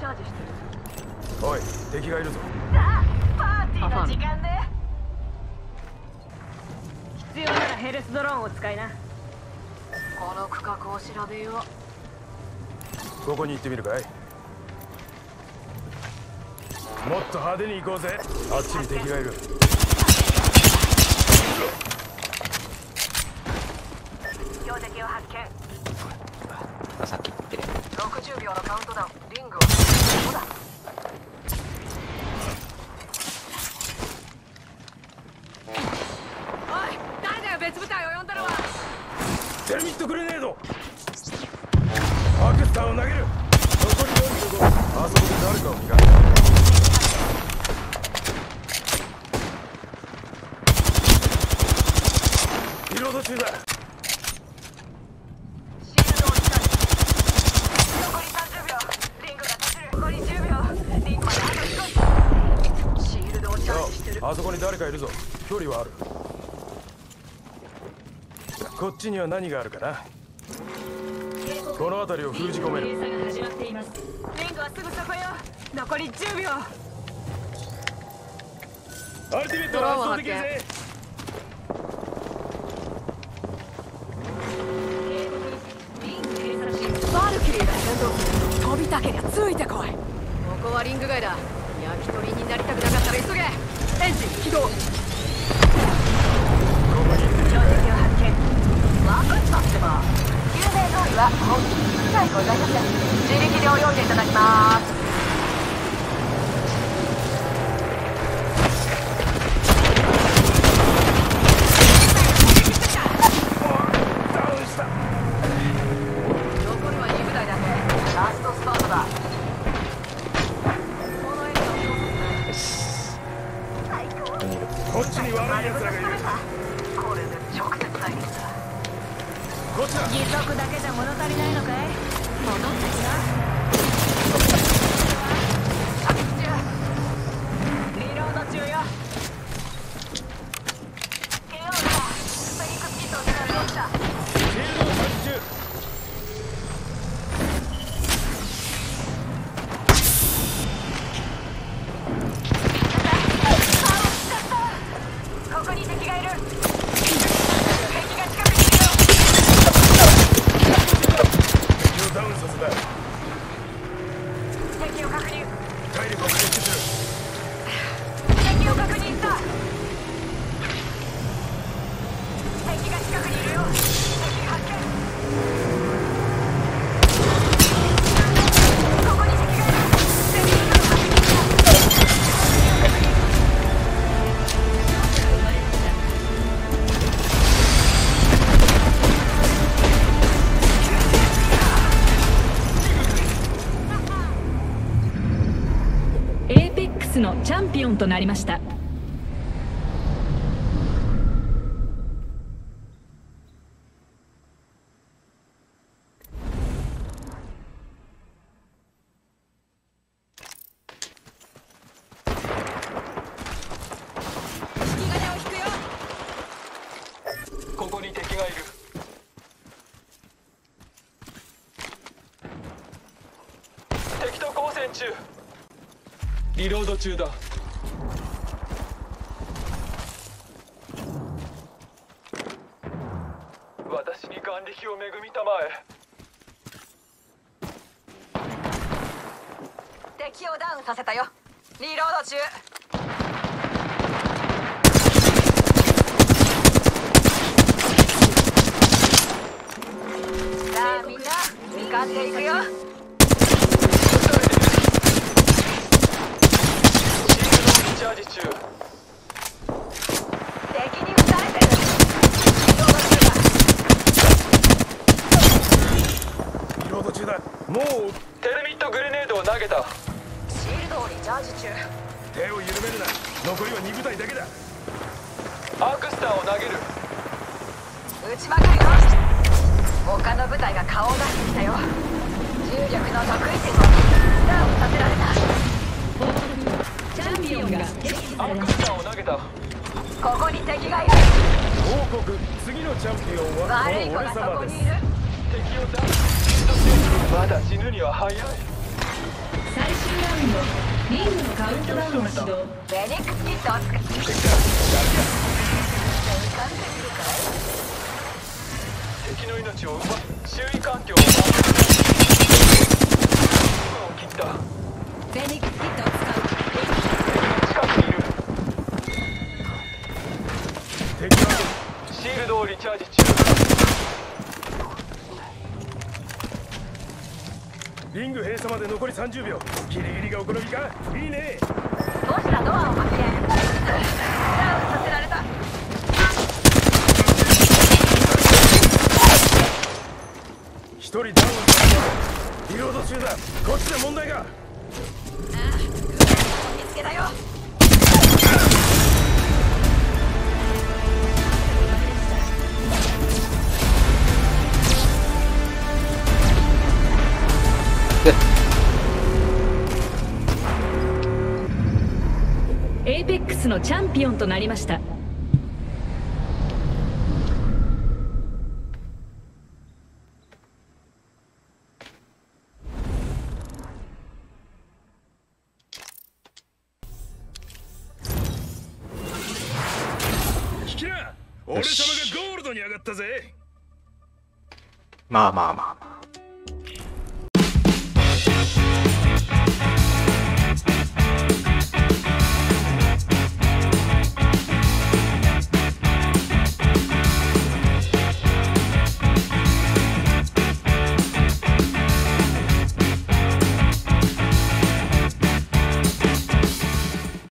チャージしてる。 おい、敵がいるぞ。 さあ、パーティーの時間ね。必要ならヘルスドローンを使いな。この区画を調べよう。 ここに行ってみるかい。もっと派手に行こうぜ。あっちに敵がいる。 標的を発見。 さっき言ってる。 60秒のカウントダウン。リングはここだ。おい、誰だよ、別部隊を呼んだのは。 テルミットグレネード。アクスターを投げる。残り45。あそこで誰かを磨く。リロード中だ。あそこに誰かいるぞ。距離はある。こっちには何があるかな。この辺りを封じ込める。 リングはすぐそこよ。残り10秒。 アルティメットは発動できるぜ。 バルキリーが先導。飛びたけりゃついてこい。ここはリング街だ。焼き鳥になりたくなかったら急げ。エンジン起動。標的を発見。分かったってば。救命胴衣は本日一切ございません。自力で泳いでいただきます。 ダウンした。 残るは2部隊だけ。ラストスパートだ。このエンジンを操作する。最高。 こっちに悪い奴らがいる。 これで直接対決だ。 こっちだ。 義足だけじゃ物足りないのかい。戻ってきな。射撃中。リロード中よ。ケオだ。フェニックスキットを使うようした。 シールドを射撃中。 ここに敵がいる。 ダウンさせた。 敵を確認。 体力を回復する。 敵を確認した。敵が近くにいるよ。敵発見。ここに敵がいる。敵を確認した。 エーペックスのチャンピオンとなりました。 ここに敵がいる。敵と交戦中。リロード中だ。私に眼力を恵みたまえ。 敵をダウンさせたよ。リロード中。さあみんな向かっていくよ。 チャージ中。 敵に撃たれてる。 リロード中だ。もうテルミットグレネードを投げた。 シールドをリチャージ中。 手を緩めるな。残りは2部隊だけだ。 アークスターを投げる。 撃ちまくるよ。他の部隊が顔を出してきたよ。重力の得意点をダウンさせられた。 チャンピオンが撃破さアーれました。 クスターを投げた。 ここに敵がいる。 王国次のチャンピオンは悪い子この俺がそ様です。 こにいる。 敵をダウン。まだ死ぬには早い。 最終後リングのカウントダウンを始動。 フェニックスキットを作って敵だ。 敵の命を奪う。周囲環境を守る。を切った。 フェニックスキットを使う。 近くにいる。 敵だ。 シールドをリチャージ中。 リング閉鎖まで残り30秒。ギリギリがお好みか。いいね。 どうしたドアを開け。ダウンさせられた。 一人ダウンだ。リロード中だ。こっちで問題が。 見つけたよ。 エイペックスのチャンピオンとなりました。 聞きな。俺様がゴールドに上がったぜ。 まあまあまあまあ。